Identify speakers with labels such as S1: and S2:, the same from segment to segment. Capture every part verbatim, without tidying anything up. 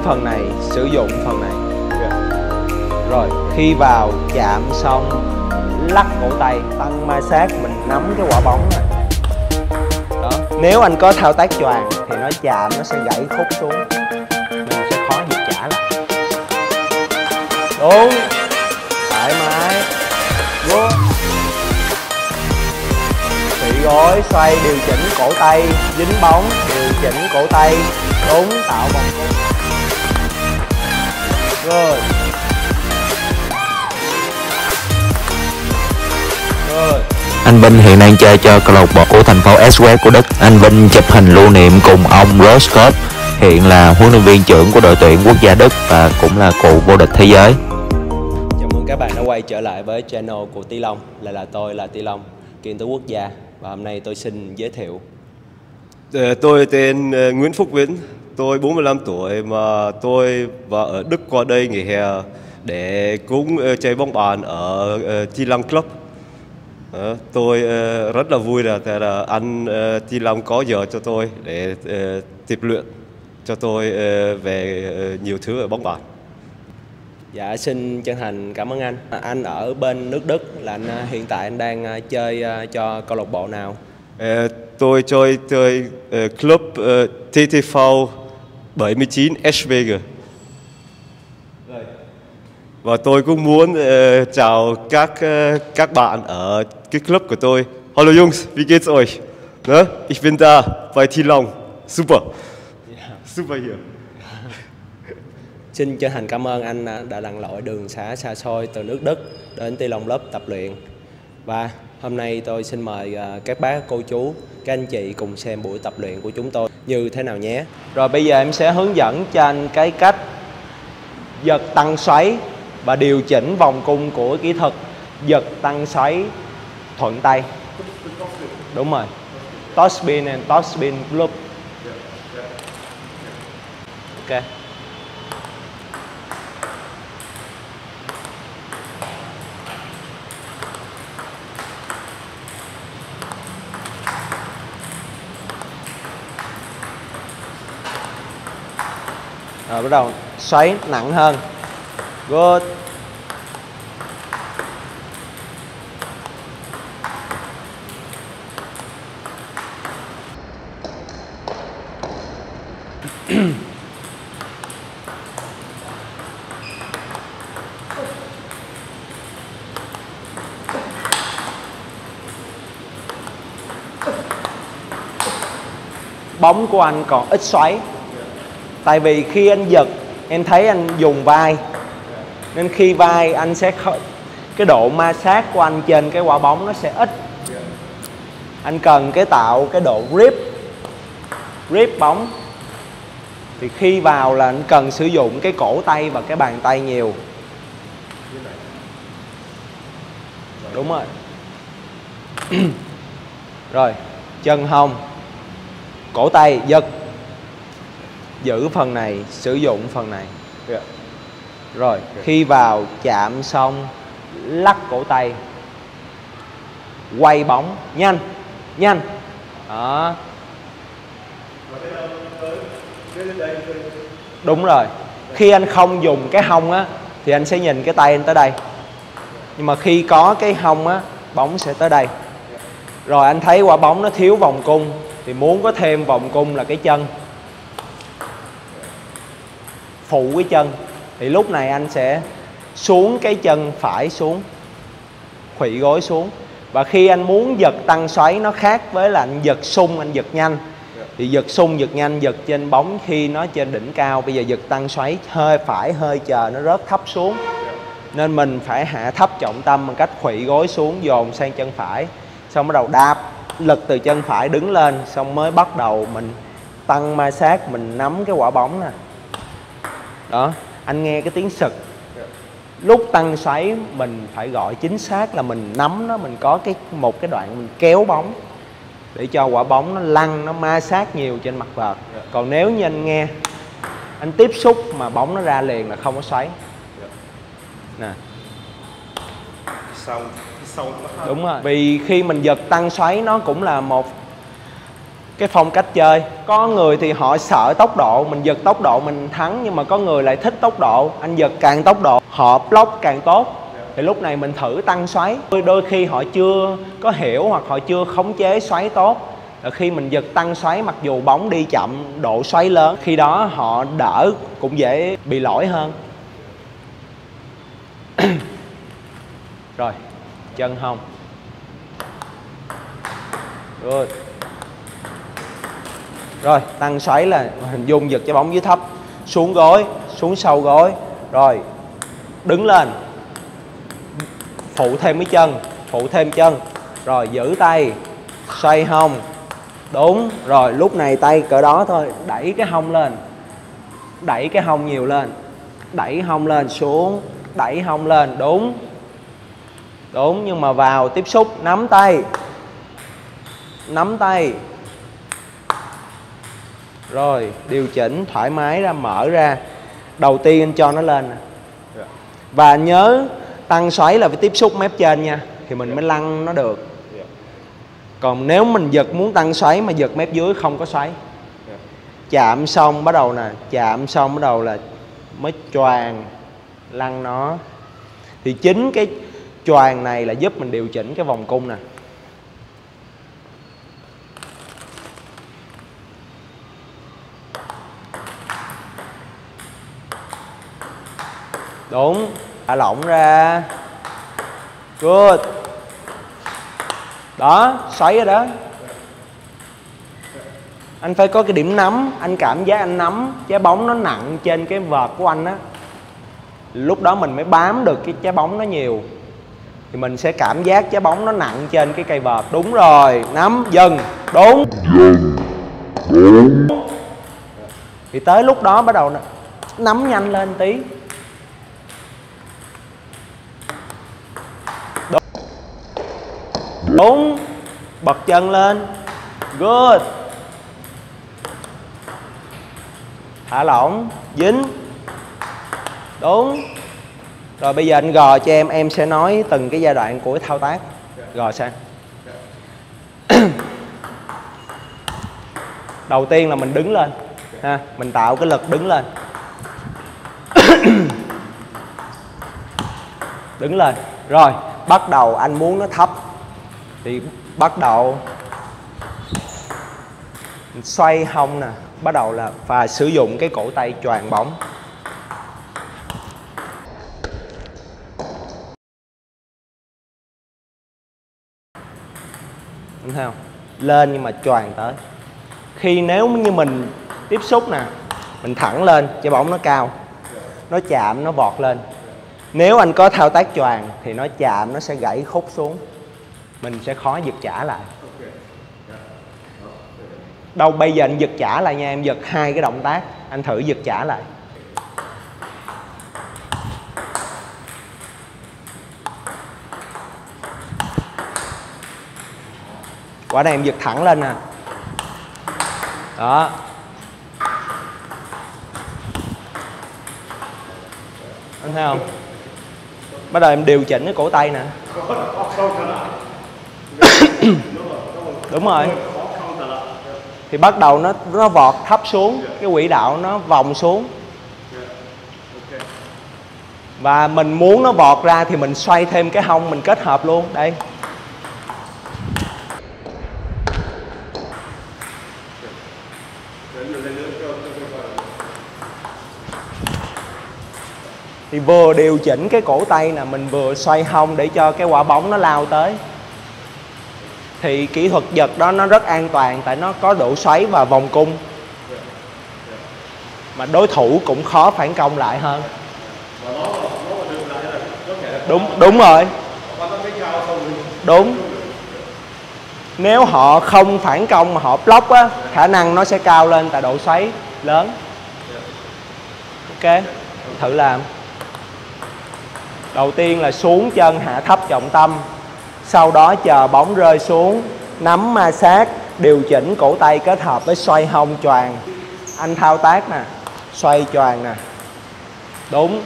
S1: phần này, sử dụng phần này. Rồi, khi vào chạm xong lắc cổ tay, tăng ma sát, mình nắm cái quả bóng này. Đó. Nếu anh có thao tác choàng thì nó chạm, nó sẽ gãy khúc xuống, mình sẽ khó dịch trả lại. Đúng, thoải mái, vô. Khủy gối, xoay, điều chỉnh cổ tay, dính bóng, điều chỉnh cổ tay, đúng, tạo vòng cung. Rồi. Rồi.
S2: Anh Vinh hiện đang chơi cho câu lạc bộ của thành phố Antwerp của Đức. Anh Vinh chụp hình lưu niệm cùng ông Roscoe, hiện là huấn luyện viên trưởng của đội tuyển quốc gia Đức và cũng là cựu vô địch thế giới.
S1: Chào mừng các bạn đã quay trở lại với channel của Ti Long. Lại là tôi là Ti Long, kiên tứ quốc gia. Và hôm nay tôi xin giới thiệu.
S3: Tôi tên Nguyễn Phúc Vĩnh, tôi bốn mươi lăm tuổi mà tôi vào ở Đức qua đây nghỉ hè để cũng chơi bóng bàn ở Ti Long Club. Tôi rất là vui là, là anh Ti Long có giờ cho tôi để tập luyện cho tôi về nhiều thứ ở bóng bàn.
S1: Dạ, xin chân thành cảm ơn anh. Anh ở bên nước Đức là anh hiện tại anh đang chơi cho câu lạc bộ nào?
S3: Tôi chơi chơi club tê tê vê bảy mươi chín Eschwege. Và tôi cũng muốn uh, chào các uh, các bạn ở cái club của tôi. Hallo Jungs, wie geht's euch? Ne? Ich bin da bei Ti Long. Super.
S1: Yeah.
S3: Super hier.
S1: Xin chân thành cảm ơn anh đã lặn lội đường xá xa xôi từ nước Đức đến Ti Long Club tập luyện. Và hôm nay tôi xin mời uh, các bác, cô chú, các anh chị cùng xem buổi tập luyện của chúng tôi như thế nào nhé. Rồi bây giờ em sẽ hướng dẫn cho anh cái cách giật tăng xoáy và điều chỉnh vòng cung của kỹ thuật giật tăng xoáy thuận tay. Đúng rồi. Top spin and top spin loop. Ok. Rồi bắt đầu xoáy nặng hơn. Good. Bóng của anh còn ít xoáy. Tại vì khi anh giật, em thấy anh dùng vai, nên khi vai anh sẽ cái độ ma sát của anh trên cái quả bóng nó sẽ ít. Anh cần cái tạo cái độ grip grip bóng. Thì khi vào là anh cần sử dụng cái cổ tay và cái bàn tay nhiều. Đúng rồi. Rồi, chân hông, cổ tay giật, giữ phần này, sử dụng phần này. Rồi, khi vào chạm xong lắc cổ tay, quay bóng nhanh nhanh. Đó. Đúng rồi. Khi anh không dùng cái hông á thì anh sẽ nhìn cái tay anh tới đây. Nhưng mà khi có cái hông á, bóng sẽ tới đây. Rồi anh thấy quả bóng nó thiếu vòng cung thì muốn có thêm vòng cung là cái chân, phụ cái chân, thì lúc này anh sẽ xuống cái chân phải xuống, khuỵu gối xuống. Và khi anh muốn giật tăng xoáy nó khác với là anh giật sung, anh giật nhanh. Thì giật sung, giật nhanh, giật trên bóng khi nó trên đỉnh cao. Bây giờ giật tăng xoáy hơi phải hơi chờ nó rớt thấp xuống. Nên mình phải hạ thấp trọng tâm bằng cách khuỵu gối xuống, dồn sang chân phải. Xong bắt đầu đạp lực từ chân phải đứng lên. Xong mới bắt đầu mình tăng ma sát, mình nắm cái quả bóng nè. Đó, anh nghe cái tiếng sực. Lúc tăng xoáy mình phải gọi chính xác là mình nắm nó, mình có cái một cái đoạn mình kéo bóng để cho quả bóng nó lăn, nó ma sát nhiều trên mặt vợt. Còn nếu như anh nghe, anh tiếp xúc mà bóng nó ra liền là không có xoáy. Nè. Đúng rồi. Vì khi mình giật tăng xoáy nó cũng là một cái phong cách chơi. Có người thì họ sợ tốc độ, mình giật tốc độ mình thắng, nhưng mà có người lại thích tốc độ, anh giật càng tốc độ họ block càng tốt. Thì lúc này mình thử tăng xoáy. Đôi khi họ chưa có hiểu hoặc họ chưa khống chế xoáy tốt, khi mình giật tăng xoáy mặc dù bóng đi chậm, độ xoáy lớn, khi đó họ đỡ cũng dễ bị lỗi hơn. Rồi, chân hông. Good. Rồi, tăng xoáy là hình dung giật trái bóng dưới thấp, xuống gối, xuống sâu gối. Rồi, đứng lên, phụ thêm cái chân, phụ thêm chân. Rồi, giữ tay, xoay hông. Đúng. Rồi, lúc này tay cỡ đó thôi, đẩy cái hông lên, đẩy cái hông nhiều lên, đẩy hông lên, xuống, đẩy hông lên. Đúng. Đúng, nhưng mà vào tiếp xúc, nắm tay, nắm tay. Rồi, điều chỉnh thoải mái ra, mở ra. Đầu tiên anh cho nó lên nè. Và nhớ tăng xoáy là phải tiếp xúc mép trên nha, thì mình mới lăn nó được. Còn nếu mình giật muốn tăng xoáy mà giật mép dưới không có xoáy. Chạm xong bắt đầu nè, chạm xong bắt đầu là mới choàng lăn nó. Thì chính cái choàng này là giúp mình điều chỉnh cái vòng cung nè. Đúng. Thả lỏng ra. Good. Đó, xoáy rồi đó. Anh phải có cái điểm nắm. Anh cảm giác anh nắm trái bóng nó nặng trên cái vợt của anh á, lúc đó mình mới bám được cái trái bóng nó nhiều. Thì mình sẽ cảm giác trái bóng nó nặng trên cái cây vợt. Đúng rồi, nắm, dừng. Đúng. Đúng. Thì tới lúc đó bắt đầu nắm nhanh lên tí. Đúng. Đúng. Bật chân lên. Good. Thả lỏng, dính. Đúng. Rồi bây giờ anh gò cho em, em sẽ nói từng cái giai đoạn của cái thao tác. Gò sang. Đầu tiên là mình đứng lên ha, mình tạo cái lực đứng lên. Đứng lên. Rồi, bắt đầu anh muốn nó thấp thì bắt đầu mình xoay hông nè, bắt đầu là và sử dụng cái cổ tay choàng bóng. Đúng không? Lên nhưng mà choàng tới. Khi nếu như mình tiếp xúc nè, mình thẳng lên, trái bóng nó cao, nó chạm, nó vọt lên. Nếu anh có thao tác choàng thì nó chạm, nó sẽ gãy khúc xuống, mình sẽ khó giật trả lại. Đâu bây giờ anh giật trả lại nha, em giật hai cái động tác, anh thử giật trả lại. Quả này em giật thẳng lên nè. Đó. Anh thấy không? Bắt đầu em điều chỉnh cái cổ tay nè. Đúng rồi. Thì bắt đầu nó nó vọt thấp xuống, cái quỹ đạo nó vòng xuống. Và mình muốn nó vọt ra thì mình xoay thêm cái hông, mình kết hợp luôn. Đây. Thì vừa điều chỉnh cái cổ tay nè, mình vừa xoay hông để cho cái quả bóng nó lao tới. Thì kỹ thuật giật đó nó rất an toàn, tại nó có độ xoáy và vòng cung. Mà đối thủ cũng khó phản công lại hơn. Đúng, đúng rồi. Đúng. Nếu họ không phản công mà họ block á, khả năng nó sẽ cao lên tại độ xoáy lớn. Ok, thử làm. Đầu tiên là xuống chân hạ thấp trọng tâm. Sau đó chờ bóng rơi xuống, nắm ma sát, điều chỉnh cổ tay kết hợp với xoay hông choàng. Anh thao tác nè, xoay choàng nè. Đúng.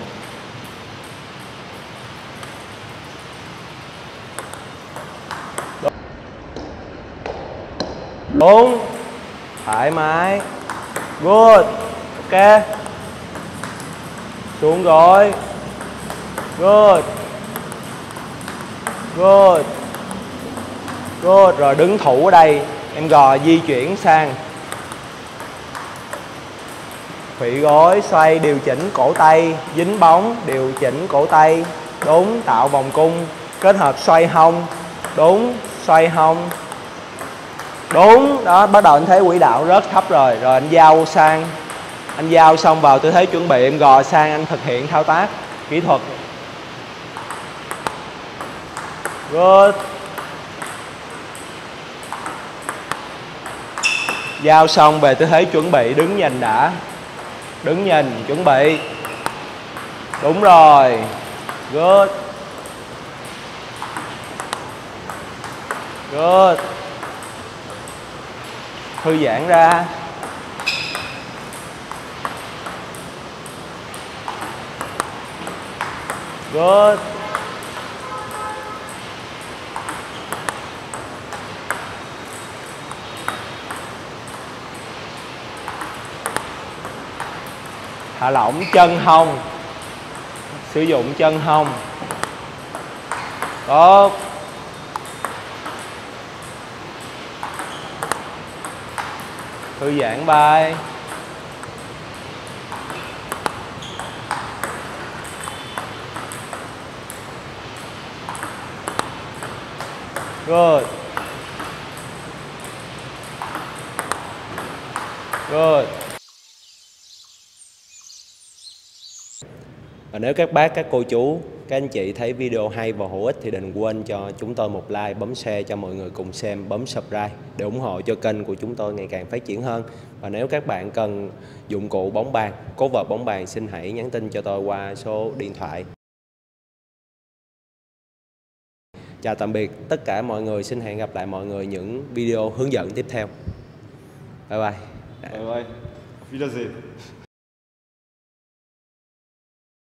S1: Đúng. thoải mái. Good. Ok. Xuống gối. Good. Good. Good. Rồi đứng thủ ở đây, em gò di chuyển sang. Khuỵu gối, xoay, điều chỉnh cổ tay, dính bóng, điều chỉnh cổ tay. Đúng, tạo vòng cung, kết hợp xoay hông. Đúng, xoay hông. Đúng, đó, bắt đầu anh thấy quỹ đạo rớt thấp rồi. Rồi anh giao sang. Anh giao xong vào tư thế chuẩn bị, em gò sang, anh thực hiện thao tác kỹ thuật. Good. Giao xong về tư thế chuẩn bị, đứng nhìn đã. Đứng nhìn, chuẩn bị. Đúng rồi. Good. Good. Thư giãn ra. Good. Thả lỏng chân hông. Sử dụng chân hông. Tốt. Thư giãn vai. Good. Good. Và nếu các bác, các cô chú, các anh chị thấy video hay và hữu ích thì đừng quên cho chúng tôi một like, bấm share cho mọi người cùng xem, bấm subscribe để ủng hộ cho kênh của chúng tôi ngày càng phát triển hơn. Và nếu các bạn cần dụng cụ bóng bàn, cốt vợt bóng bàn, xin hãy nhắn tin cho tôi qua số điện thoại. Chào tạm biệt tất cả mọi người, xin hẹn gặp lại mọi người những video hướng dẫn tiếp theo. Bye bye.
S3: Bye bye. Auf Wiedersehen.